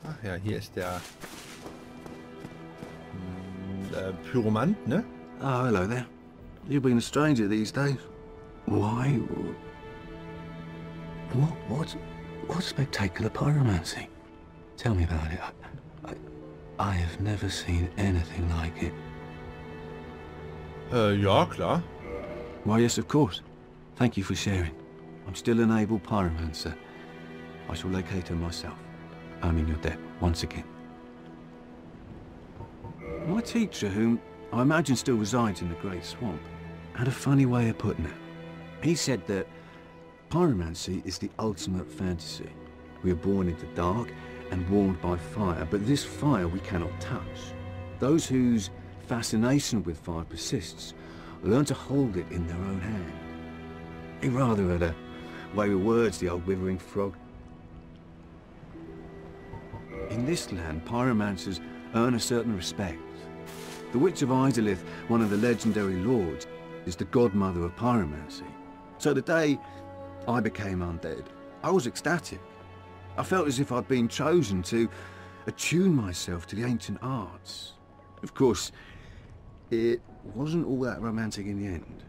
Ach ja, hier ist der Pyromant, ne? Oh, hello there. You've been a stranger these days. Why? What spectacular pyromancy? Tell me about it. I have never seen anything like it. Ja, klar. Why, yes, of course. Thank you for sharing. I'm still an able pyromancer. I shall locate her myself. I'm in your debt, once again. My teacher, whom I imagine still resides in the Great Swamp, had a funny way of putting it. He said that pyromancy is the ultimate fantasy. We are born into dark and warmed by fire, but this fire we cannot touch. Those whose fascination with fire persists learn to hold it in their own hand. He rather had a way with words, the old withering frog. In this land, pyromancers earn a certain respect. The Witch of Izalith, one of the legendary lords, is the godmother of pyromancy. So the day I became undead, I was ecstatic. I felt as if I'd been chosen to attune myself to the ancient arts. Of course, it wasn't all that romantic in the end.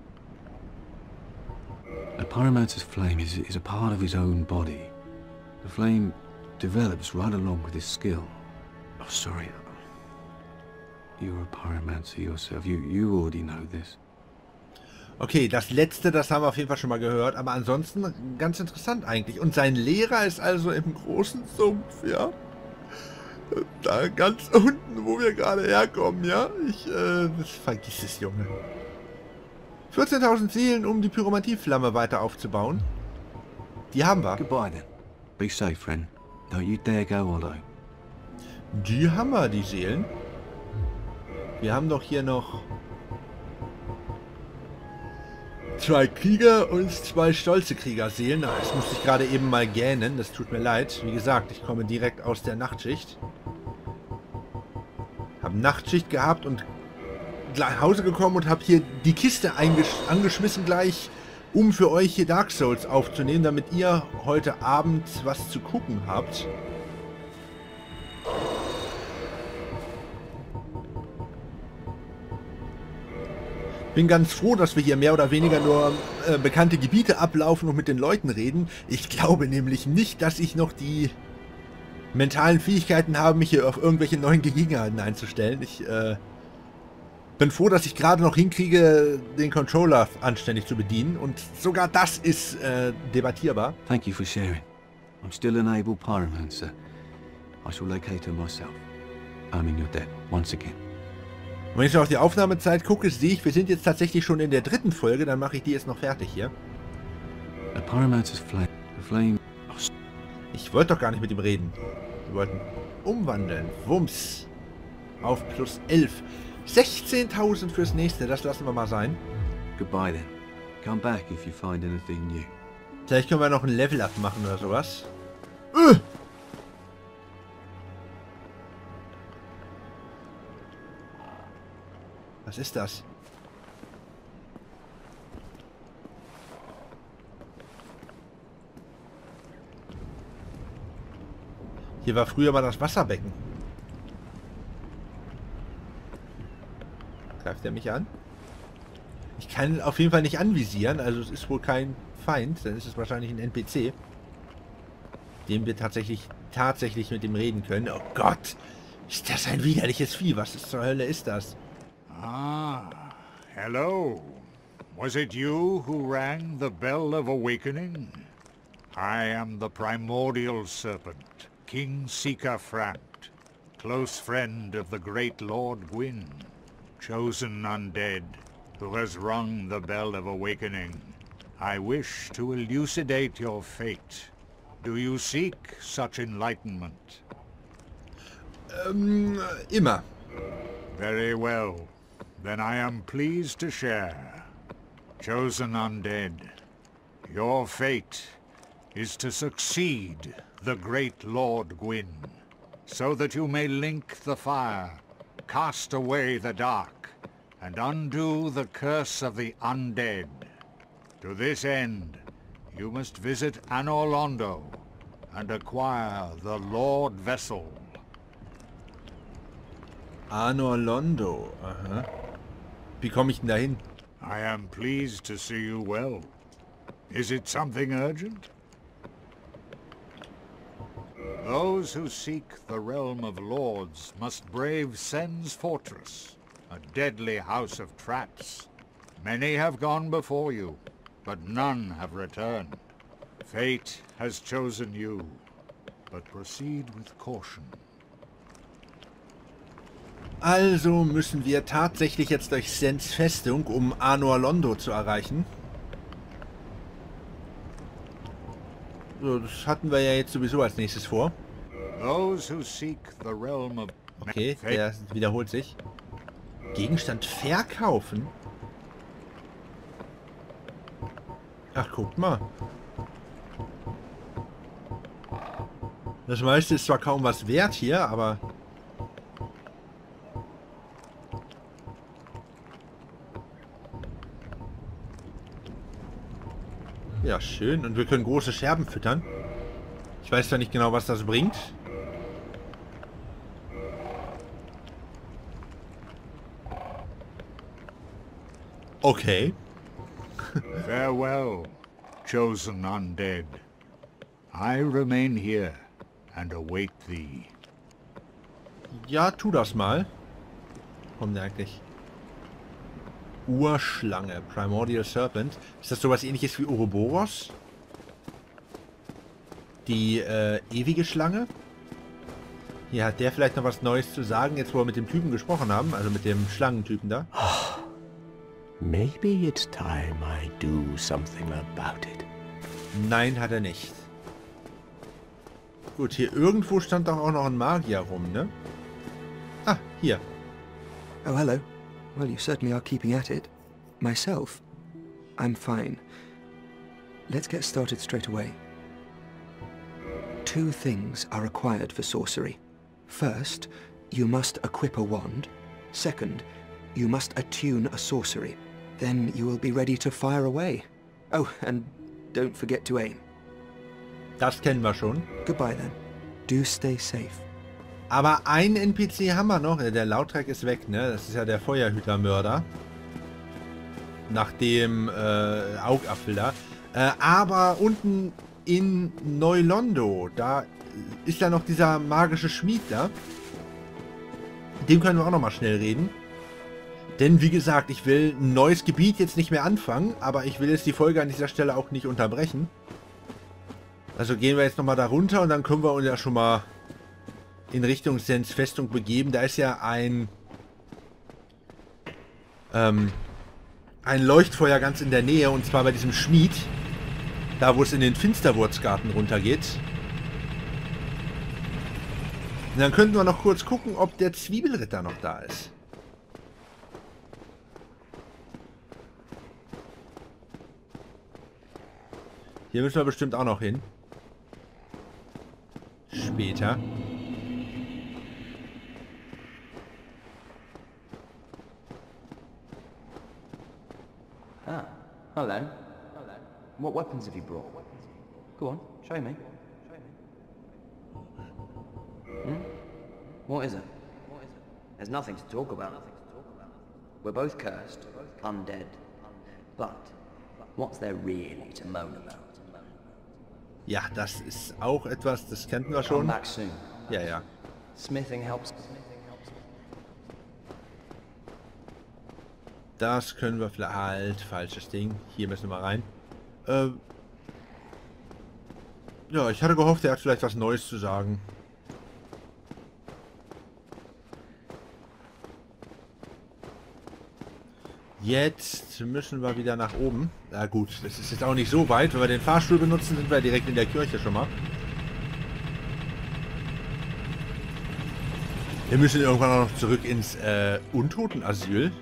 A pyromancer's flame is a part of his own body. The flame develops right along with his skill. Oh, sorry. You're a pyromancer yourself. You already know this. Okay, das letzte, das haben wir auf jeden Fall schon mal gehört, aber ansonsten ganz interessant eigentlich. Und sein Lehrer ist also im großen Sumpf, ja? Da ganz unten, wo wir gerade herkommen, ja? Vergiss es, Junge. 14.000 Seelen, um die Pyromantieflamme weiter aufzubauen. Die haben wir. Goodbye then. Be safe, friend. Don't you dare go alone. Die haben wir, die Seelen. Wir haben doch hier noch 2 Krieger und 2 stolze Kriegerseelen. Das musste ich gerade eben mal gähnen. Das tut mir leid. Wie gesagt, ich komme direkt aus der Nachtschicht. Habe Nachtschicht gehabt und nach Hause gekommen und habe hier die Kiste angeschmissen gleich, um für euch hier Dark Souls aufzunehmen, damit ihr heute Abend was zu gucken habt. Bin ganz froh, dass wir hier mehr oder weniger nur bekannte Gebiete ablaufen und mit den Leuten reden. Ich glaube nämlich nicht, dass ich noch die mentalen Fähigkeiten habe, mich hier auf irgendwelche neuen Gegebenheiten einzustellen. Ich bin froh, dass ich gerade noch hinkriege, den Controller anständig zu bedienen. Und sogar das ist debattierbar. Thank you for sharing. I'm still an able pyromancer. I shall locate her myself. I'm in your debt, once again. Und wenn ich so auf die Aufnahmezeit gucke, sehe ich, wir sind jetzt tatsächlich schon in der 3. Folge, dann mache ich die jetzt noch fertig hier. A pyromancer's flame. Ich wollte doch gar nicht mit ihm reden. Wir wollten umwandeln. Wumms. Auf plus 11. 16.000 fürs nächste, das lassen wir mal sein. Goodbye then. Come back if you find anything new. Vielleicht können wir noch ein Level-Up machen oder sowas. Was ist das? Hier war früher mal das Wasserbecken. Greift er mich an? Ich kann auf jeden Fall nicht anvisieren, also es ist wohl kein Feind, dann ist es wahrscheinlich ein NPC, dem wir tatsächlich mit dem reden können. Oh Gott, ist das ein widerliches Vieh? Was zur Hölle ist das? Ah, hello. Was it you who rang the bell of awakening? I am the primordial serpent, King Sika Frant, close friend of the great Lord Gwyn, chosen undead, who has rung the bell of awakening. I wish to elucidate your fate. Do you seek such enlightenment? Immer. Very well. Then I am pleased to share. Chosen undead, your fate is to succeed the great Lord Gwyn, so that you may link the fire, cast away the dark, and undo the curse of the undead. To this end, you must visit Anor Londo and acquire the Lord Vessel. Anor Londo. Aha. Wie komme ich denn dahin? I am pleased to see you well. Is it something urgent? Those who seek the realm of lords must brave Sen's fortress, a deadly house of traps. Many have gone before you, but none have returned. Fate has chosen you, but proceed with caution. Also müssen wir tatsächlich jetzt durch Sens Festung, um Anor Londo zu erreichen. So, das hatten wir ja jetzt sowieso als nächstes vor. Those who seek the realm of Okay, der wiederholt sich. Gegenstand verkaufen? Ach, guckt mal. Das meiste ist zwar kaum was wert hier, aber... Ja, schön. Und wir können große Scherben füttern. Ich weiß zwar nicht genau, was das bringt. Okay. Farewell, chosen undead. I remain here and await thee. Ja, tu das mal. Kommt der eigentlich? Urschlange, Primordial Serpent. Ist das sowas ähnliches wie Ouroboros? Die ewige Schlange? Hier hat der vielleicht noch was Neues zu sagen, jetzt wo wir mit dem Typen gesprochen haben, also mit dem Schlangentypen da. Maybe it's time I do something about it. Nein, hat er nicht. Gut, hier irgendwo stand doch auch noch ein Magier rum, ne? Ah, hier. Oh, hello. Well, you certainly are keeping at it. Myself, I'm fine. Let's get started straight away. 2 things are required for sorcery. First, you must equip a wand. Second, you must attune a sorcery. Then you will be ready to fire away. Oh, and don't forget to aim. Das kennen wir schon. Goodbye then. Do stay safe. Aber einen NPC haben wir noch. Der Lautrec ist weg, ne? Das ist ja der Feuerhütermörder. Nach dem Augapfel da. Aber unten in Neu-Londo, da ist ja noch dieser magische Schmied da. Dem können wir auch noch mal schnell reden. Denn wie gesagt, ich will ein neues Gebiet jetzt nicht mehr anfangen, aber ich will jetzt die Folge an dieser Stelle auch nicht unterbrechen. Also gehen wir jetzt nochmal da runter und dann können wir uns ja schon mal in Richtung Sens Festung begeben. Da ist ja ein Leuchtfeuer ganz in der Nähe, und zwar bei diesem Schmied. Da, wo es in den Finsterwurzgarten runtergeht. Und dann könnten wir noch kurz gucken, ob der Zwiebelritter noch da ist. Hier müssen wir bestimmt auch noch hin. Später. Ah, hello. What weapons have you brought? Go on, show me. What is it? There's nothing to talk about. We're both cursed, undead. But what's there really to moan about? Ja, das ist auch etwas, das kannten wir schon. Come back soon. Ja, ja. Smithing helps. Das können wir vielleicht... Halt, falsches Ding. Hier müssen wir mal rein. Ja, ich hatte gehofft, er hat vielleicht was Neues zu sagen. Jetzt müssen wir wieder nach oben. Na gut, das ist jetzt auch nicht so weit. Wenn wir den Fahrstuhl benutzen, sind wir direkt in der Kirche schon mal. Wir müssen irgendwann auch noch zurück ins Untotenasyl.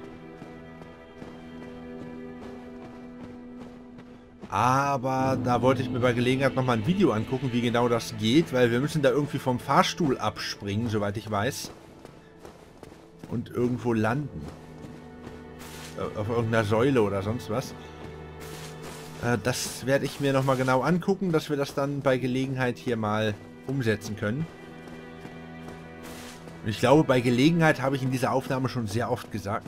Aber da wollte ich mir bei Gelegenheit nochmal ein Video angucken, wie genau das geht, weil wir müssen da irgendwie vom Fahrstuhl abspringen, soweit ich weiß. Und irgendwo landen. Auf irgendeiner Säule oder sonst was. Das werde ich mir nochmal genau angucken, dass wir das dann bei Gelegenheit hier mal umsetzen können. Und ich glaube, bei Gelegenheit habe ich in dieser Aufnahme schon sehr oft gesagt.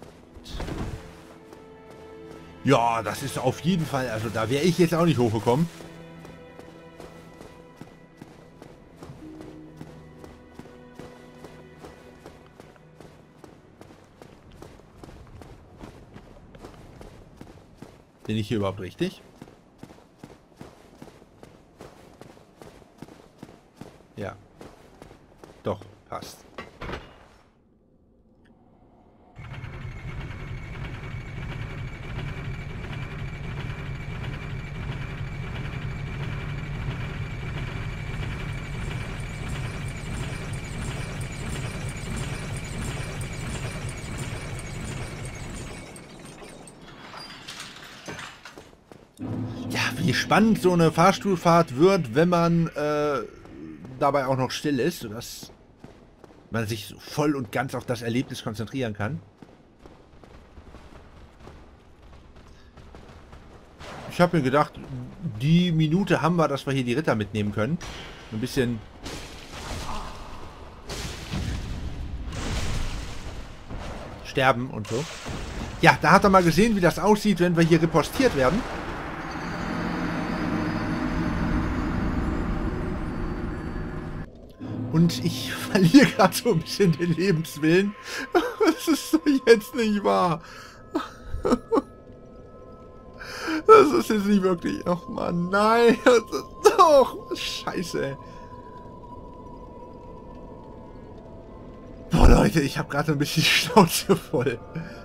Ja, das ist auf jeden Fall, also da wäre ich jetzt auch nicht hochgekommen. Bin ich hier überhaupt richtig? Ja. Doch, passt. Ja, wie spannend so eine Fahrstuhlfahrt wird, wenn man dabei auch noch still ist, sodass man sich voll und ganz auf das Erlebnis konzentrieren kann. Ich habe mir gedacht, die Minute haben wir, dass wir hier die Ritter mitnehmen können. Ein bisschen sterben und so. Ja, da hat er mal gesehen, wie das aussieht, wenn wir hier ripostiert werden. Und ich verliere gerade so ein bisschen den Lebenswillen. Das ist doch jetzt nicht wahr. Das ist jetzt nicht wirklich... Ach man, nein. Doch, scheiße, ey. Boah, Leute, ich habe gerade ein bisschen die Schnauze voll.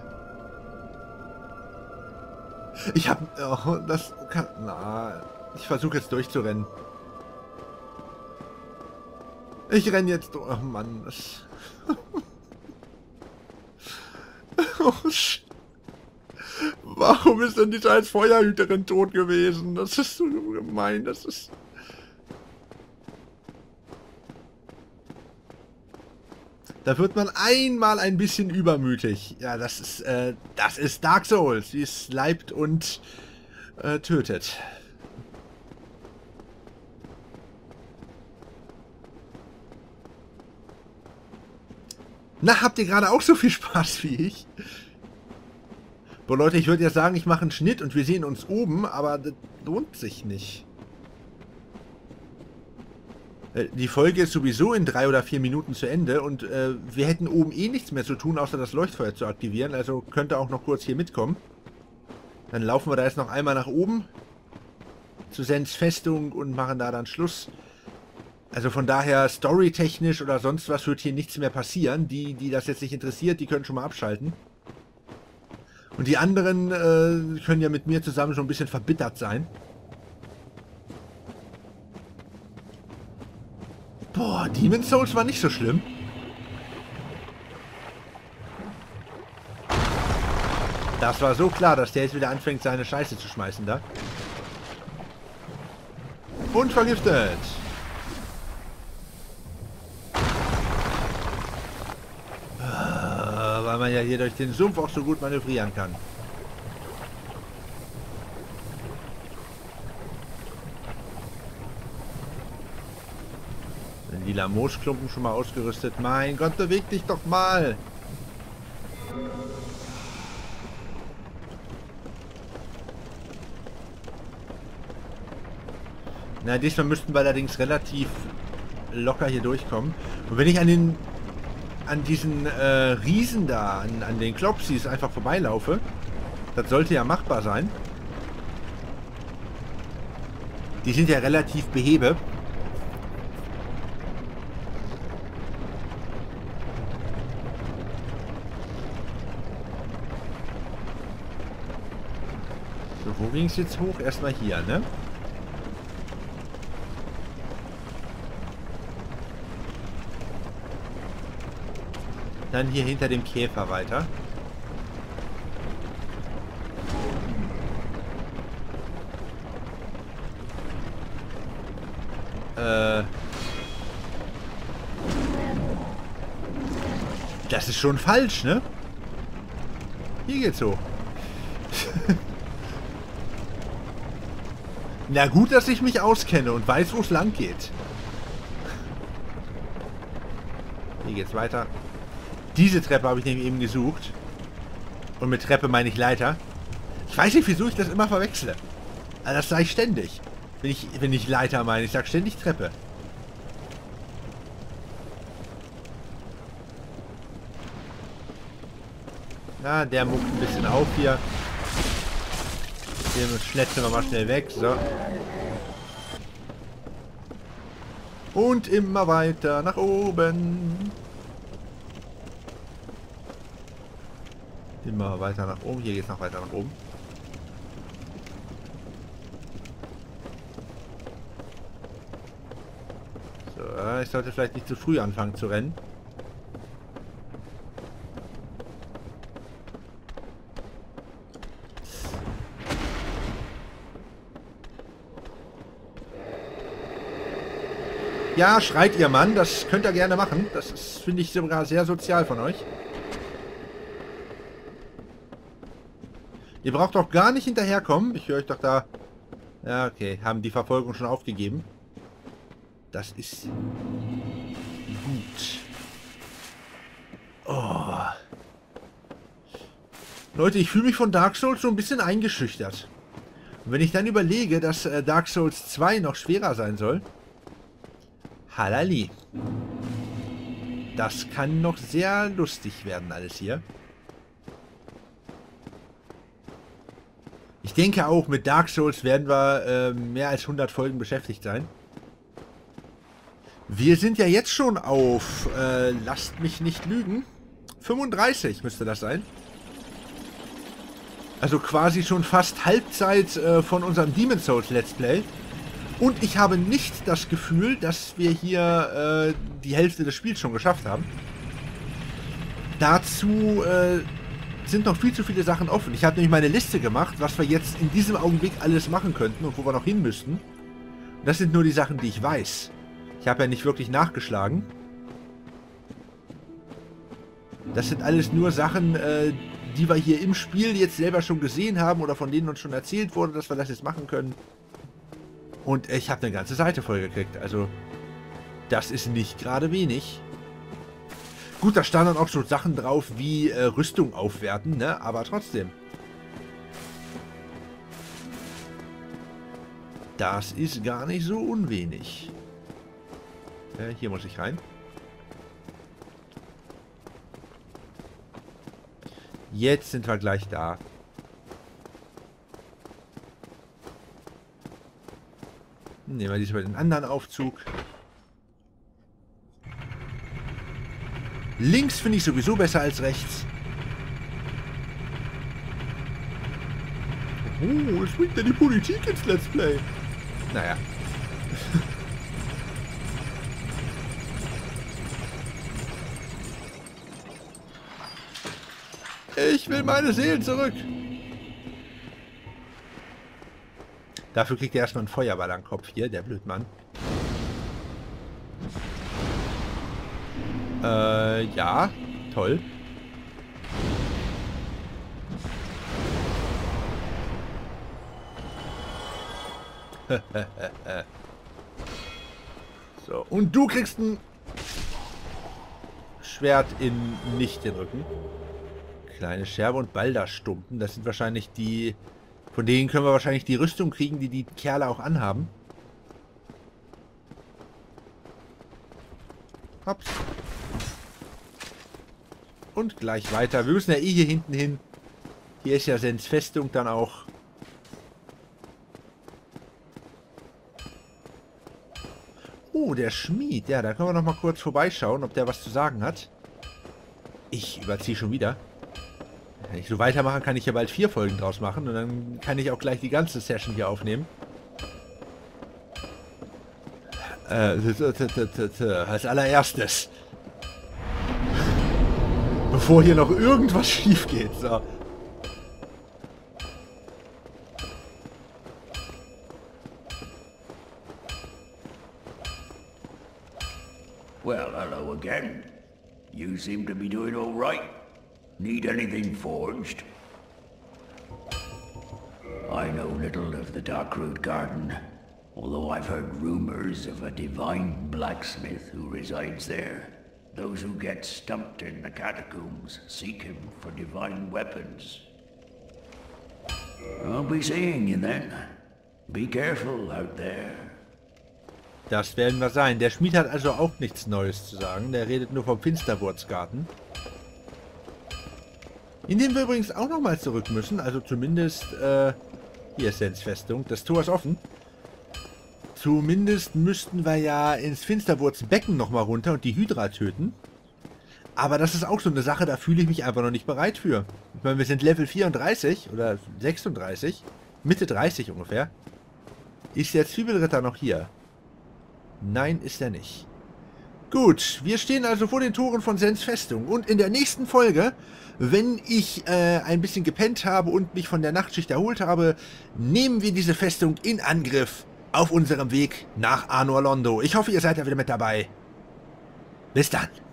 Ich habe... Oh, das kann... Na, ich versuche jetzt durchzurennen. Ich renne jetzt durch. Oh Mann. Das oh, warum ist denn die scheiß Feuerhüterin tot gewesen? Das ist so gemein. Das ist... Da wird man einmal ein bisschen übermütig. Ja, das ist Dark Souls, wie es leibt und tötet. Na, habt ihr gerade auch so viel Spaß wie ich? Boah, Leute, ich würde ja sagen, ich mache einen Schnitt und wir sehen uns oben, aber das lohnt sich nicht. Die Folge ist sowieso in 3 oder 4 Minuten zu Ende und wir hätten oben eh nichts mehr zu tun, außer das Leuchtfeuer zu aktivieren. Also könnt ihr auch noch kurz hier mitkommen. Dann laufen wir da jetzt noch einmal nach oben zu Sens Festung und machen da dann Schluss. Also von daher, storytechnisch oder sonst was wird hier nichts mehr passieren. Die das jetzt nicht interessiert, die können schon mal abschalten. Und die anderen können ja mit mir zusammen schon ein bisschen verbittert sein. Boah, Demon's Souls war nicht so schlimm. Das war so klar, dass der jetzt wieder anfängt, seine Scheiße zu schmeißen da. Und vergiftet. Weil man ja hier durch den Sumpf auch so gut manövrieren kann. Den lila Moosklumpen schon mal ausgerüstet. Mein Gott, beweg dich doch mal! Na, diesmal müssten wir allerdings relativ locker hier durchkommen. Und wenn ich an diesen Riesen da, an den Klopsis einfach vorbeilaufe, das sollte ja machbar sein. Die sind ja relativ behebe. So, wo ging es jetzt hoch? Erstmal hier, ne? Dann hier hinter dem Käfer weiter. Das ist schon falsch, ne? Hier geht's hoch. Na gut, dass ich mich auskenne und weiß, wo es lang geht. Hier geht's weiter. Diese Treppe habe ich nämlich eben gesucht. Und mit Treppe meine ich Leiter. Ich weiß nicht, wieso ich das immer verwechsle. Also das sage ich ständig. Wenn ich Leiter meine. Ich sage ständig Treppe. Ja, der muckt ein bisschen auf hier. Den schnetzen wir mal schnell weg. So. Und immer weiter nach oben. Immer weiter nach oben. Hier geht es noch weiter nach oben. So, ich sollte vielleicht nicht zu früh anfangen zu rennen. Ja, schreit ihr Mann, das könnt ihr gerne machen. Das ist, finde ich, sogar sehr sozial von euch. Ihr braucht doch gar nicht hinterherkommen. Ich höre euch doch da... Ja, okay, haben die Verfolgung schon aufgegeben. Das ist... gut. Oh. Leute, ich fühle mich von Dark Souls so ein bisschen eingeschüchtert. Und wenn ich dann überlege, dass Dark Souls 2 noch schwerer sein soll... Halali. Das kann noch sehr lustig werden alles hier. Ich denke auch, mit Dark Souls werden wir mehr als 100 Folgen beschäftigt sein. Wir sind ja jetzt schon auf, lasst mich nicht lügen, 35 müsste das sein. Also quasi schon fast Halbzeit von unserem Demon's Souls Let's Play. Und ich habe nicht das Gefühl, dass wir hier die Hälfte des Spiels schon geschafft haben. Dazu sind noch viel zu viele Sachen offen. Ich habe nämlich meine Liste gemacht, was wir jetzt in diesem Augenblick alles machen könnten und wo wir noch hin müssten. Und das sind nur die Sachen, die ich weiß. Ich habe ja nicht wirklich nachgeschlagen. Das sind alles nur Sachen, die wir hier im Spiel jetzt selber schon gesehen haben oder von denen uns schon erzählt wurde, dass wir das jetzt machen können. Und ich habe eine ganze Seite voll gekriegt. Also, das ist nicht gerade wenig. Gut, da standen auch so Sachen drauf wie Rüstung aufwerten, ne? Aber trotzdem. Das ist gar nicht so unwenig. Hier muss ich rein. Jetzt sind wir gleich da. Nehmen wir diesmal den anderen Aufzug. Links finde ich sowieso besser als rechts. Oh, es bringt ja die Politik ins Let's Play. Naja. Ich will meine Seelen zurück. Dafür kriegt er erstmal einen Feuerball am Kopf hier, der Blödmann. Ja, toll. So, und du kriegst ein Schwert in nicht den Rücken. Kleine Scherbe und Balderstumpen, das sind wahrscheinlich die... Von denen können wir wahrscheinlich die Rüstung kriegen, die die Kerle auch anhaben. Hops. Und gleich weiter. Wir müssen ja eh hier hinten hin. Hier ist ja Sens Festung dann auch. Oh, der Schmied. Ja, da können wir noch mal kurz vorbeischauen, ob der was zu sagen hat. Ich überziehe schon wieder. Wenn ich so weitermache, kann ich ja bald 4 Folgen draus machen. Und dann kann ich auch gleich die ganze Session hier aufnehmen. Als allererstes. Bevor hier noch irgendwas schief geht. So. Well, hello again. You seem to be doing all right. Need anything forged? I I know little of the Darkroot Garden, although I've heard rumors of a divine blacksmith who resides there. Those who get stumped in the catacombs seek him for divine weapons. I'll be seeing you then. Be careful out there. Das werden wir sein. Der Schmied hat also auch nichts Neues zu sagen. Der redet nur vom Finsterwurzgarten. In dem wir übrigens auch nochmal zurück müssen. Also zumindest, hier ist Sens Festung. Das Tor ist offen. Zumindest müssten wir ja ins Finsterwurzbecken nochmal runter und die Hydra töten. Aber das ist auch so eine Sache, da fühle ich mich einfach noch nicht bereit für. Ich meine, wir sind Level 34 oder 36. Mitte 30 ungefähr. Ist der Zwiebelritter noch hier? Nein, ist er nicht. Gut, wir stehen also vor den Toren von Sens Festung. Und in der nächsten Folge, wenn ich ein bisschen gepennt habe und mich von der Nachtschicht erholt habe, nehmen wir diese Festung in Angriff auf unserem Weg nach Anor Londo. Ich hoffe, ihr seid da wieder mit dabei. Bis dann.